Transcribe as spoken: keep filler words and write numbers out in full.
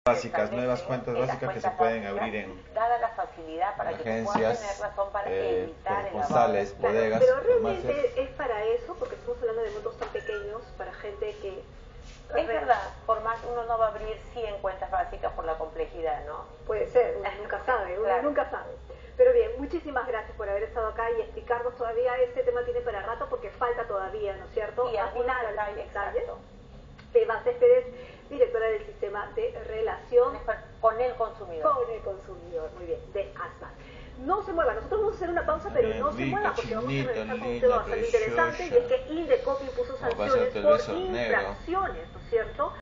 básicas, nuevas cuentas básicas que se pueden abrir en dada la facilidad para que puedan tener agencias, razón para eh, evitar el postales, lavado. bodegas, Pero realmente farmacias. es para eso, porque estamos hablando de montos tan pequeños, para gente que... Es verdad, por más uno no va a abrir cien cuentas básicas por la complejidad, ¿no? Puede ser, uno nunca sabe, uno Claro. nunca sabe. Pero bien, muchísimas gracias por haber estado acá y explicarnos todavía. Este tema tiene para rato porque falta todavía, ¿no es cierto? Y algunos Afinar detalles, exacto. Eva Céspedes, directora del Sistema de Relación Con el consumidor. con el consumidor, muy bien, de ASMA. No se mueva, nosotros vamos a hacer una pausa, pero Bien, no se rica, mueva porque vamos a chinita, revisar con un linda, tema bastante interesante y es preciosa. que Indecopi puso Como pasa sanciones el por televisor negro. infracciones, ¿no es cierto?